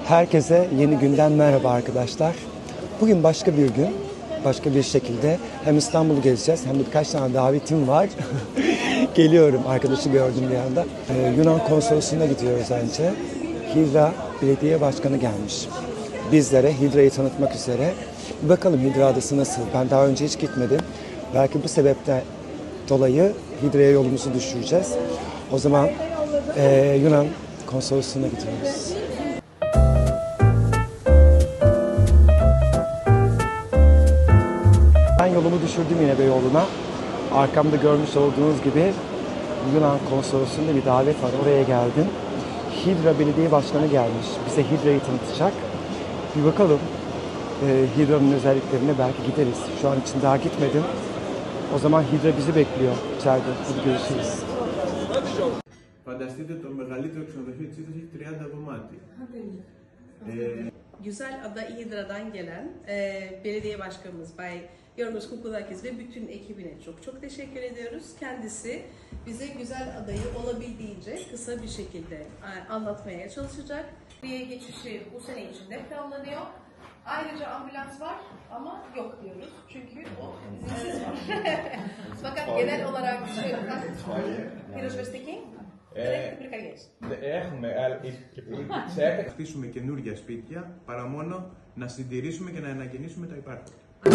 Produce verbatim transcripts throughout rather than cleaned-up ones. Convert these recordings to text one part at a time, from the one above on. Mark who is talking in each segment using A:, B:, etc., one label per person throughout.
A: Herkese yeni günden merhaba arkadaşlar. Bugün başka bir gün, başka bir şekilde hem İstanbul'u gezeceğiz hem de birkaç tane davetim var. Geliyorum, arkadaşı gördüm bir anda. Ee, Yunan konsolosluğuna gidiyoruz önce. Hidra Belediye Başkanı gelmiş. Bizlere Hidra'yı tanıtmak üzere. Bir bakalım Hidra Adası nasıl? Ben daha önce hiç gitmedim. Belki bu sebepten dolayı Hidra'ya yolumuzu düşüreceğiz. O zaman e, Yunan konsolosluğuna gidiyoruz. Ben yolumu düşürdüm yine Beyoğlu'na. Arkamda görmüş olduğunuz gibi Yunan konsolosluğunda bir davet var. Oraya geldim. Hidra Belediye Başkanı gelmiş. Bize Hidra'yı tanıtacak. Bir bakalım e, Hidra'nın özelliklerine belki gideriz. Şu an için daha gitmedim. O zaman Hidra bizi bekliyor içeride. Hadi görüşürüz.
B: Φανταστείτε το μεγαλύτερο ξενοδοχείο της Ήτρας έχει τριάντα δωμάτια. Ε...
C: Güzel Ada Hidra'dan gelen e, belediye başkanımız Bay Yorgos Koukoutakis ve bütün ekibine çok çok teşekkür ediyoruz. Kendisi bize Güzel Adayı olabildiğince kısa bir şekilde e, anlatmaya çalışacak. Buraya geçişi bu sene içinde planlanıyor. Ayrıca ambulans var ama yok diyoruz çünkü o izinsiz var. Fakat genel olarak şey yok. Πήρος Βεστική.
B: Έχουμε, σε να χτίσουμε καινούργια σπίτια παρά μόνο να συντηρήσουμε και να ανακαινήσουμε τα υπάρχοντα.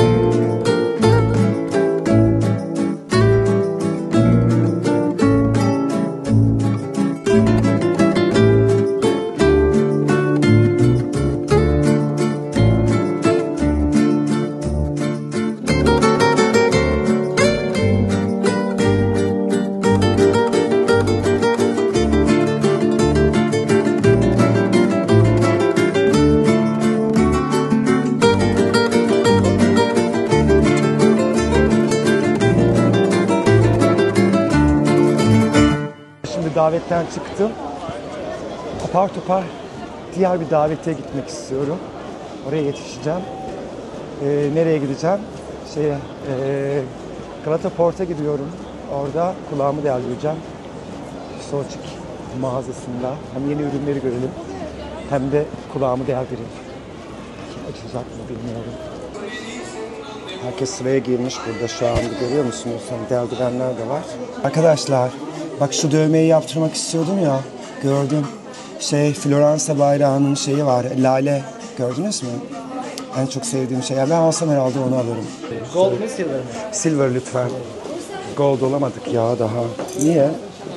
A: Davetten çıktım. Apar topar diğer bir davete gitmek istiyorum. Oraya yetişeceğim. Ee, nereye gideceğim? Şeye, e, Galata Port'a gidiyorum. Orada kulağımı deldireceğim. Soçik mağazasında. Hem yeni ürünleri görelim hem de kulağımı deldireyim. Açacak mı bilmiyorum. Herkes sıraya girmiş burada şu anda, görüyor musunuz? Hani deldirenler de var. Arkadaşlar, bak şu dövmeyi yaptırmak istiyordum ya, gördüm. Şey, Floransa bayrağının şeyi var, lale. Gördünüz mü? En çok sevdiğim şey. Ben alsam herhalde onu alırım.
D: Gold mu, silver mi?
A: Silver lütfen. Gold olamadık ya daha. Niye?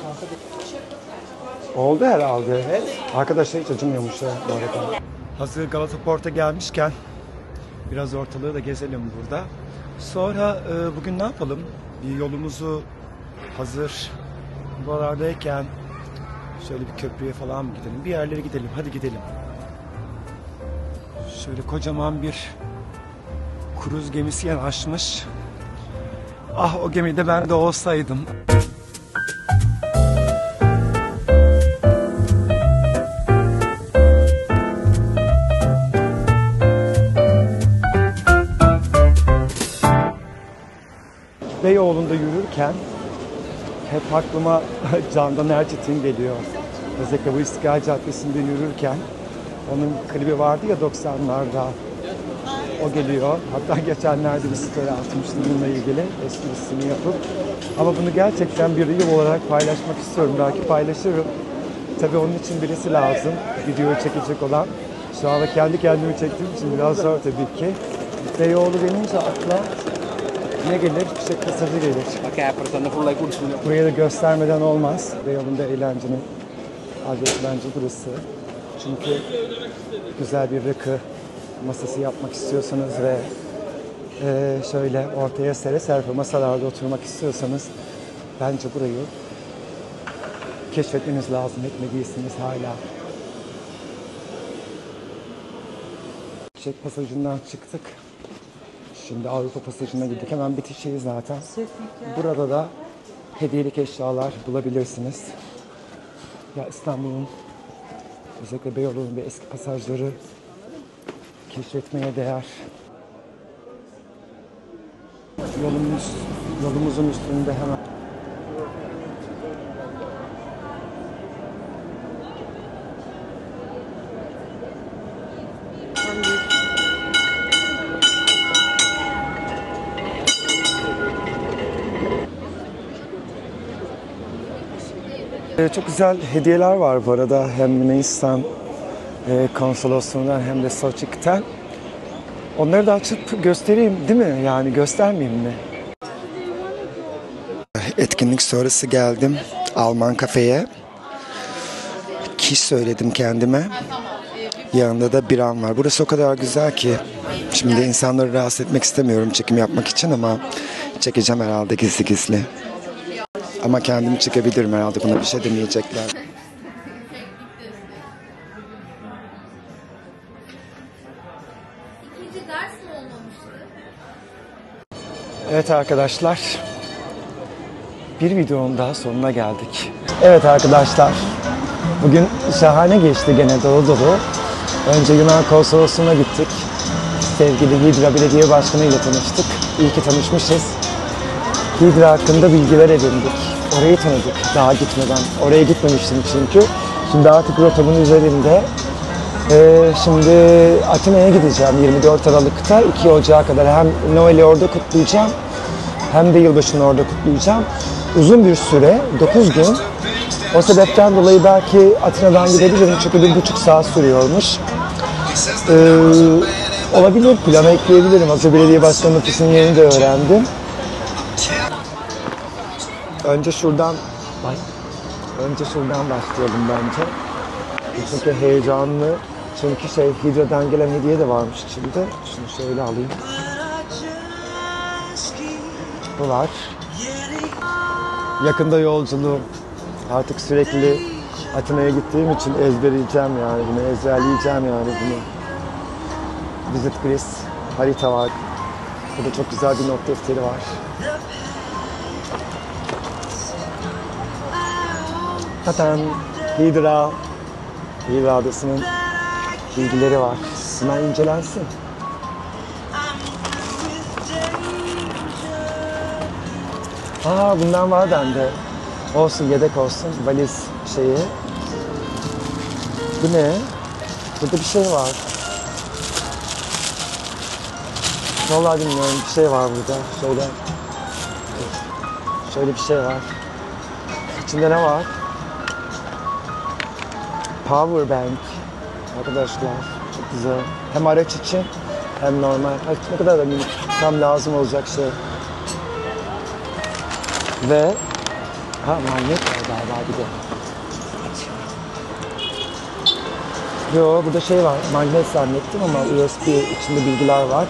A: Oldu herhalde. Evet. Arkadaşlar hiç acımıyormuş ya bu arada. Hazır Galata Port'a gelmişken biraz ortalığı da gezelim burada. Sonra e, bugün ne yapalım? Bir yolumuzu hazır buralardayken şöyle bir köprüye falan mı gidelim? Bir yerlere gidelim. Hadi gidelim. Şöyle kocaman bir kruz gemisi yanaşmış. Ah, o gemide ben de olsaydım. Beyoğlu'nda yürürken hep aklıma Candan Erçetin geliyor. Özellikle bu İstiklal Caddesi'nde yürürken. Onun klibi vardı ya doksanlarda. O geliyor. Hatta geçenlerde bir story atmıştım bununla ilgili esprisini yapıp. Ama bunu gerçekten bir reel olarak paylaşmak istiyorum. Belki paylaşırım. Tabii onun için birisi lazım. Videoyu çekecek olan. Şu anda kendi kendimi çektiğim için biraz zor tabii ki. Beyoğlu denince akla ne gelir? Fişek pasajı gelir. Burayı da göstermeden olmaz. Beyoğlu'nda eğlencenin adresi bence burası. Çünkü güzel bir rakı masası yapmak istiyorsanız ve e, şöyle ortaya sere serpe masalarda oturmak istiyorsanız bence burayı keşfetmeniz lazım. Etmediyseniz hala. Fişek pasajından çıktık. Şimdi Avrupa Pasajı'na gittik. Hemen bitişeyiz zaten. Burada da hediyelik eşyalar bulabilirsiniz. Ya İstanbul'un, özellikle Beyoğlu'nun ve eski pasajları keşfetmeye değer. Yolumuz, yolumuzun üstünde hemen. Ee, çok güzel hediyeler var bu arada. Hem Yunanistan e, konsolosluğundan hem de Soçik'ten. Onları da açıp göstereyim değil mi? Yani göstermeyeyim mi? Etkinlik sonrası geldim Alman kafeye. Kiş söyledim kendime. Yanında da biram var. Burası o kadar güzel ki. Şimdi insanları rahatsız etmek istemiyorum çekim yapmak için ama çekeceğim herhalde gizli gizli. Ama kendimi çekebilirim herhalde, buna bir şey demeyecekler.
D: İkinci ders mi olmamıştı?
A: Evet arkadaşlar, bir videonun daha sonuna geldik. Evet arkadaşlar, bugün şahane geçti, gene dolu dolu. Önce Yunan konsolosluğuna gittik. Sevgili Hidra Belediye Başkanı ile tanıştık. İyi ki tanışmışız. Hidra hakkında bilgiler edindik. Orayı tanıdık daha gitmeden. Oraya gitmemiştim çünkü. Şimdi artık rotamın üzerinde. Ee, şimdi Atina'ya gideceğim yirmi dört Aralık'ta. iki Ocağı kadar hem Noel'i orada kutlayacağım hem de yılbaşını orada kutlayacağım. Uzun bir süre, dokuz gün. O sebepten dolayı belki Atina'dan gidebilirim çünkü bir buçuk saat sürüyormuş. Ee, olabilir, plana ekleyebilirim. Hazır belediye başkanı ofisinin yerini de öğrendim. Önce şuradan, önce şuradan başlayalım bence. Çünkü heyecanlı. Çünkü şey, Hidra'dan gelen hediye de varmış içinde. Şunu şöyle alayım. Bu var. Yakında yolculuğum. Artık sürekli Atina'ya gittiğim için ezberleyeceğim yani bunu, ezberleyeceğim yani bunu. Visit Greece harita var. Burada çok güzel bir not defteri var. Zaten Hidra, Hidra Adası'nın bilgileri var. Hemen incelensin. Aa, bundan var bende. Olsun, yedek olsun. Valiz şeyi. Bu ne? Burada bir şey var. Vallahi bilmiyorum, bir şey var burada. Şöyle. Şöyle bir şey var. İçinde ne var? Power bank. Arkadaşlar çok güzel. Hem araç için hem normal. Ne kadar da tam lazım olacak şey. Ve ha, magnet var galiba bir de. Yo, burada şey var. Magnet zannettim ama U S B içinde bilgiler var.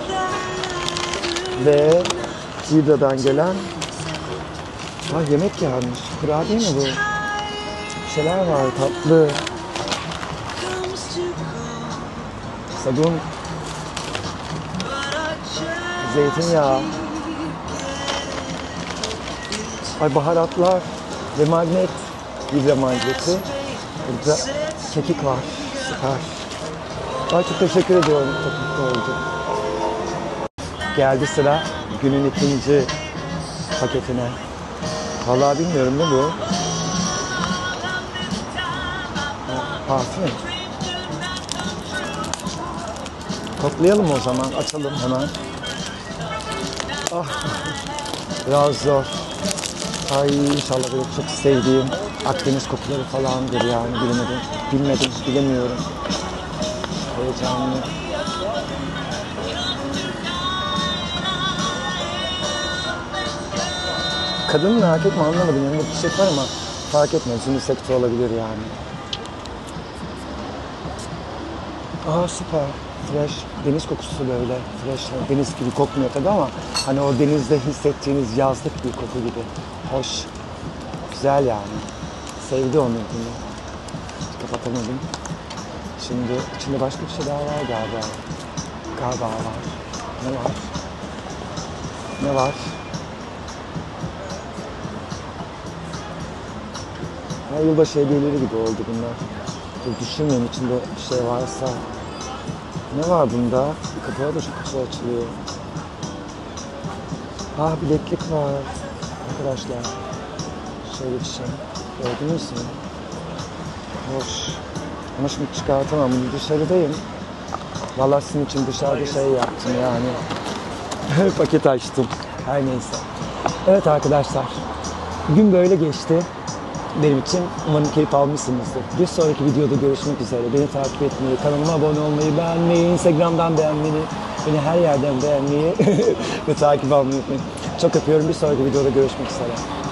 A: Ve Hidra'dan gelen ha, yemek gelmiş. Kurabiye mi bu? Bir şeyler var, tatlı. Sabun. Zeytinyağı. Ay, baharatlar ve magnet. Hidra magneti. Burada kekik var. Süper. Ay, çok teşekkür ediyorum. Çok mutlu oldum. Geldi sıra günün ikinci paketine. Vallahi bilmiyorum ne bu? Parfüm. Koklayalım o zaman. Açalım hemen. Ah, biraz zor. Ay, inşallah böyle çok sevdiğim Akdeniz kokuları falandır yani, bilemedim. Bilmedim, bilemiyorum. Heyecanlı. Kadın mı erkek mi anlamadım. Yanında bir çiçek var ama fark etmez. Unisex olabilir yani. Aa, süper. Fresh. Deniz kokusu böyle. Fresh. Deniz gibi kokmuyor tabii ama hani o denizde hissettiğiniz yazlık bir koku gibi. Hoş. Güzel yani. Sevdi onu bunu. Kapatamadım. Şimdi içinde başka bir şey daha var galiba. Galiba var. Ne var? Ne var? Ha, yılbaşı hediyeleri gibi oldu bunlar. Dur, düşünmüyorum içinde bir şey varsa. Ne var bunda? Kapağı da çok güzel açılıyor. Ah, bileklik var. Arkadaşlar. Şöyle bir şey. Gördünüz mü? Hoş. Ama şimdi çıkartamam. Dışarıdayım. Vallahi sizin için dışarıda şey yaptım yani. Paket açtım. Her neyse. Evet arkadaşlar. Gün böyle geçti. benim için. Umarım keyif almışsınızdır. Bir sonraki videoda görüşmek üzere. Beni takip etmeyi, kanalıma abone olmayı, beğenmeyi, Instagram'dan beğenmeyi, beni her yerden beğenmeyi ve takip almayı unutmayın. Çok öpüyorum. Bir sonraki videoda görüşmek üzere.